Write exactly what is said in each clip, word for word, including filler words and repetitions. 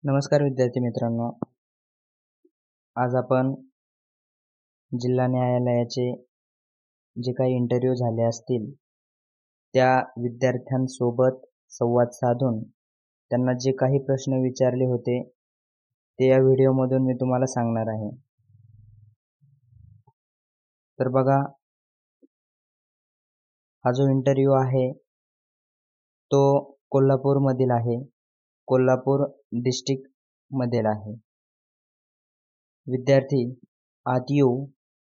नमस्कार विद्यार्थी मित्रांनो, आज आपण जिल्हा न्यायालयाचे जे काही इंटरव्ह्यू झाले असतील त्या विद्यार्थ्यांसोबत संवाद साधून त्यांना जे काही प्रश्न विचारले होते ते या व्हिडिओमधून मी तुम्हाला सांगणार आहे. तर बघा, हा जो इंटरव्ह्यू आहे तो कोल्हापूरमधील आहे. कोल्हापूर डिस्ट्रिक्ट मधील आहे. विद्यार्थी, आत येऊ.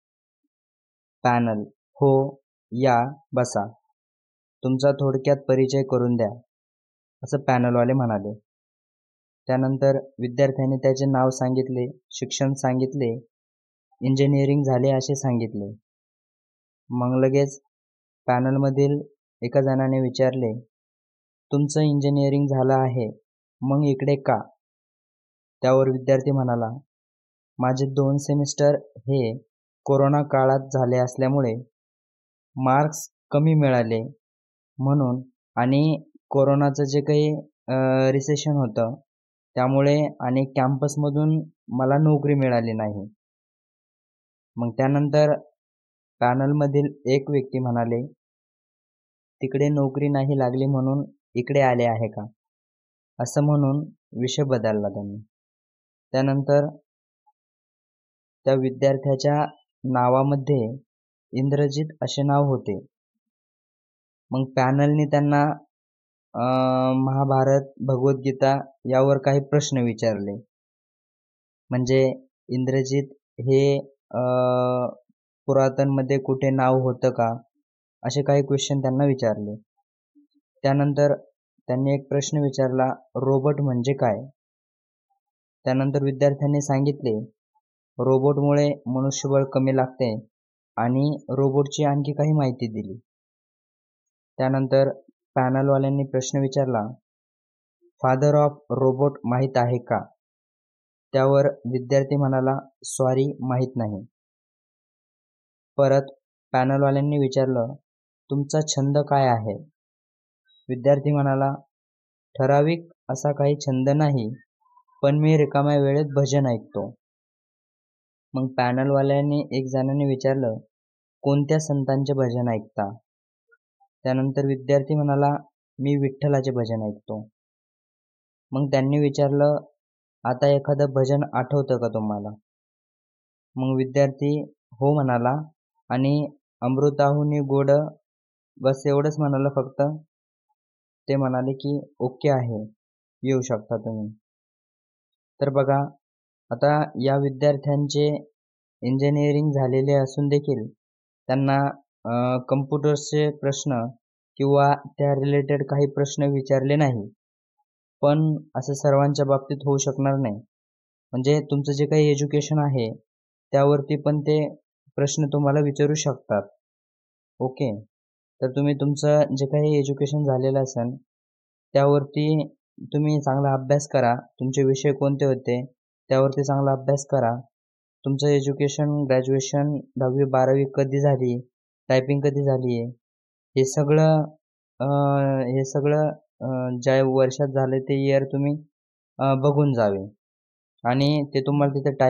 पॅनल, हो, या, बसा. तुमचा थोडक्यात परिचय करून द्या, असं पॅनलवाले म्हणाले. त्यानंतर विद्यार्थ्याने त्याचे नाव सांगितले, शिक्षण सांगितले, इंजिनिअरिंग झाले असे सांगितले. मग लगेच पॅनलमधील एका जणाने विचारले, तुमचं इंजिनिअरिंग झालं आहे, मग इकडे का? त्यावर विद्यार्थी म्हणाला, माझे दोन सेमिस्टर हे कोरोना काळात झाले असल्यामुळे मार्क्स कमी मिळाले म्हणून, आणि कोरोनाचं जे काही रिसेशन होतं त्यामुळे आणि कॅम्पसमधून मला नोकरी मिळाली नाही. मग त्यानंतर पॅनलमधील एक व्यक्ती म्हणाले, तिकडे नोकरी नाही लागली म्हणून इकडे आले आहे का? असं म्हणून विषय बदलला त्यांनी. त्यानंतर त्या विद्यार्थ्याच्या नावामध्ये इंद्रजित असे नाव होते. मग पॅनलने त्यांना महाभारत, भगवद्गीता यावर काही प्रश्न विचारले. म्हणजे इंद्रजित हे पुरातनमध्ये कुठे नाव होतं का, असे काही क्वेश्चन त्यांना विचारले. त्यानंतर त्यांनी एक प्रश्न विचारला, रोबोट म्हणजे काय? त्यानंतर विद्यार्थ्यांनी सांगितले, रोबोटमुळे मनुष्यबळ कमी लागते आणि रोबोटची आणखी काही माहिती दिली. त्यानंतर पॅनलवाल्यांनी प्रश्न विचारला, फादर ऑफ रोबोट माहीत आहे का? त्यावर विद्यार्थी म्हणाला, सॉरी, माहीत नाही. परत पॅनलवाल्यांनी विचारलं, तुमचा छंद काय आहे? विद्यार्थी म्हणाला, ठराविक असा काही छंद नाही, पण मी रिकाम्या वेळेत भजन ऐकतो. मग पॅनलवाल्यांनी एक जणाने विचारलं, कोणत्या संतांचे भजन ऐकता? त्यानंतर विद्यार्थी म्हणाला, मी विठ्ठलाचे भजन ऐकतो. मग त्यांनी विचारलं, आता एखादं भजन आठवतं का तुम्हाला? मग विद्यार्थी हो म्हणाला आणि अमृताहुनी गोड, बस एवढंच म्हणालं फक्त. ते म्हणाले की ओके आहे, येऊ शकता तुम्ही. तर बघा, आता या विद्यार्थ्यांचे इंजिनिअरिंग झालेले असून देखील त्यांना कम्प्युटर्सचे प्रश्न किंवा त्या रिलेटेड काही प्रश्न विचारले नाही. पण असं सर्वांच्या बाबतीत होऊ शकणार नाही. म्हणजे तुमचं जे काही एज्युकेशन आहे त्यावरती पण ते प्रश्न तुम्हाला विचारू शकतात. ओके, तर तुम्ही तुमचं जे काही एज्युकेशन झालेलं असेल त्यावरती तुम्ही चांगला अभ्यास करा. तुमचे विषय कोणते होते त्यावरती चांगला अभ्यास करा. तुमचं एज्युकेशन, ग्रॅज्युएशन, दहावी बारावी कधी झाली, टायपिंग कधी झाली आहे, हे सगळं हे सगळं ज्या वर्षात झालं ते इयर तुम्ही बघून जावे आणि ते तुम्हाला तिथे टाईप